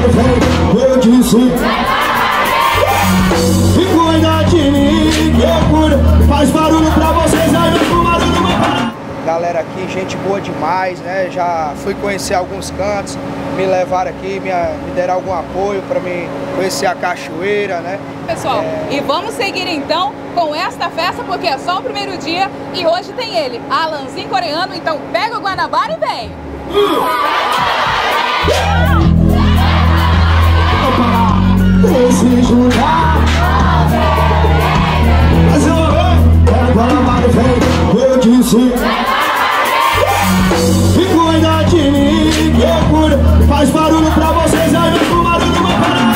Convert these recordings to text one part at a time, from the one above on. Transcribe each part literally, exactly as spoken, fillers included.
Eu disse e cuida de mim, eu cuido. Faz barulho pra vocês aí, vem com barulho no meu. Galera aqui, gente boa demais, né? Já fui conhecer alguns cantos, me levaram aqui, me, me deram algum apoio para me conhecer a cachoeira, né? Pessoal, é... e vamos seguir então com esta festa, porque é só o primeiro dia e hoje tem ele, Alanzinho Coreano. Então pega o Guanabara e vem! Esse Juliá, mas eu vou pega o Guanabara e vem. Eu disse e cuida de mim, eu cuido. Faz barulho pra vocês aí, vem com barulho no meu pará.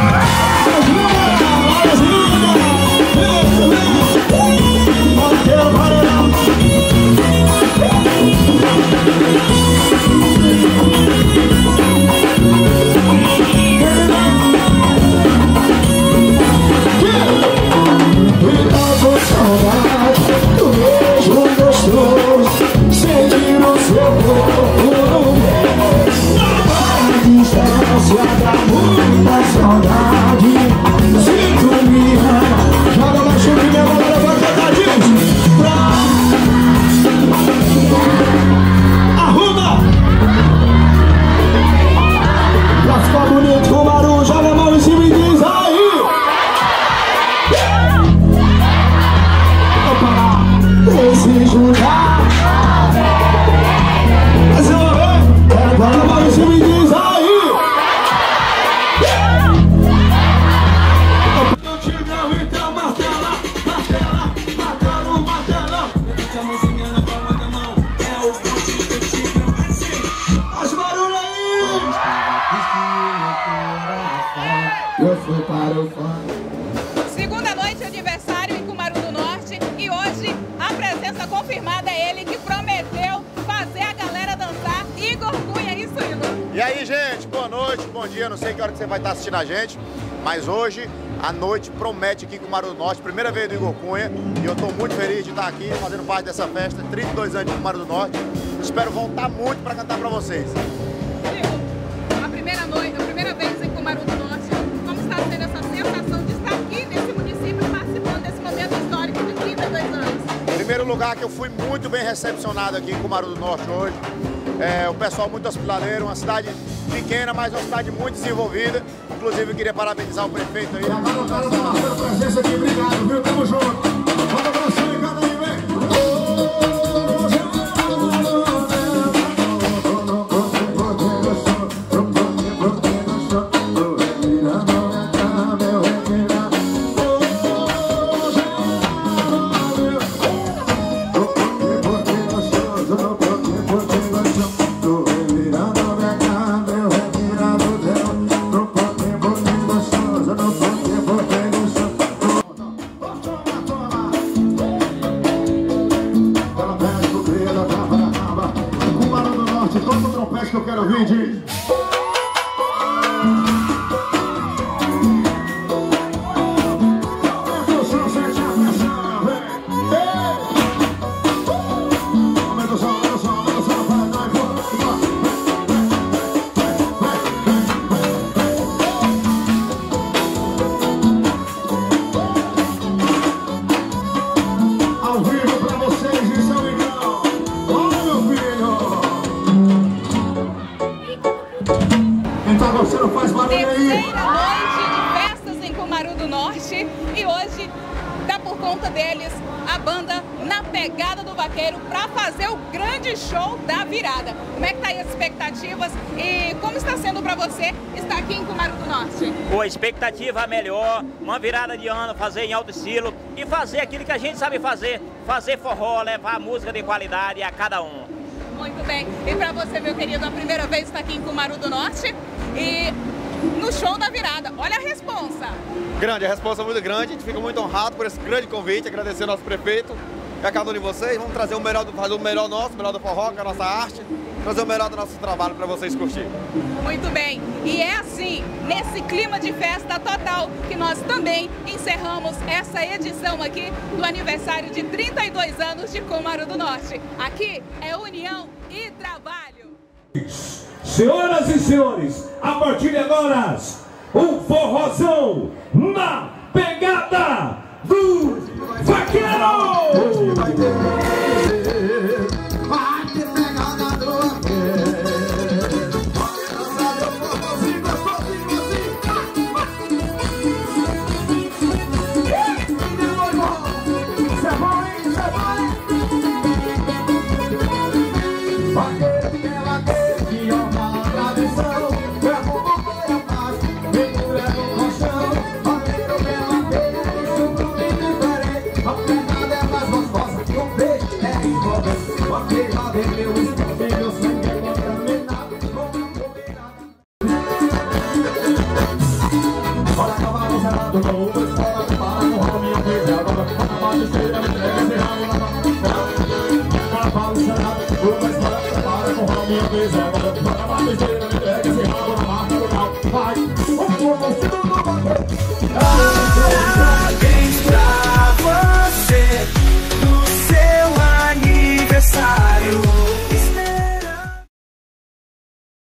Segunda noite de aniversário em Cumaru do Norte e hoje a presença confirmada é ele que prometeu fazer a galera dançar. Igor Cunha, isso, Igor? E aí, gente, boa noite, bom dia, não sei que hora que você vai estar assistindo a gente, mas hoje a noite promete aqui em Cumaru do Norte, primeira vez do Igor Cunha, e eu estou muito feliz de estar aqui fazendo parte dessa festa, trinta e dois anos de Cumaru do Norte. Espero voltar muito para cantar para vocês. Igor, a primeira noite, a primeira vez em Cumaru do Norte, como está sendo essa sensação de estar aqui nesse município participando desse momento histórico de trinta e dois anos? Em primeiro lugar, que eu fui muito bem recepcionado aqui em Cumaru do Norte hoje. É, o pessoal muito hospitaleiro, uma cidade pequena, mas uma cidade muito desenvolvida. Inclusive, eu queria parabenizar o prefeito aí. Presença aqui, obrigado, viu? Tamo junto. Manda abraço aí, cada aí, vem. Que eu quero ouvir de... Ao vivo pra vocês, isso é o legal. Olha, meu filho. Quem tá gostando faz barulho aí. Terceira noite de festas em Cumaru do Norte e hoje dá por conta deles a banda Na Pegada do Vaqueiro para fazer o grande show da virada. Como é que tá aí as expectativas e como está sendo para você estar aqui em Cumaru do Norte? Pô, expectativa melhor, uma virada de ano, fazer em alto estilo e fazer aquilo que a gente sabe fazer, fazer forró, levar música de qualidade a cada um. Muito bem. E para você, meu querido, a primeira vez está aqui em Cumaru do Norte e no show da virada. Olha a responsa. Grande, a responsa é muito grande. A gente fica muito honrado por esse grande convite, agradecer ao nosso prefeito e a cada um de vocês. Vamos trazer o melhor, fazer o melhor nosso, o melhor do forró, que é a nossa arte, trazer o melhor do nosso trabalho para vocês curtirem. Muito bem. E é assim, nesse clima de festa total, que nós também encerramos essa edição aqui do aniversário de trinta e dois anos de Cumaru do Norte. Aqui é união e trabalho. Senhoras e senhores, a partir de agora, um forrozão na pegada do vaqueiro! Vai ter pegada do vaqueiro! Isso é bom, hein? Isso é bom, hein? Vaqueiro que é vaqueiro, que é uma tradição. É fogo, foi a paz, vem mulher no colchão. Vaqueiro que é vaqueiro, isso tudo é diferente. A pegada é mais gostosa, que o beijo é envolvente. Vaqueiro lá vem meu esporte, meu sangue é contaminado com a combinada. Olha a cavalo zerado, com uma escola de para com ramo e a vez agora. A magisteira me entrega esse ramo na mão. Cavalo zerado, uma escola de para com ramo e a vez agora. A magisteira me entrega esse ramo na marca do mal. Vai!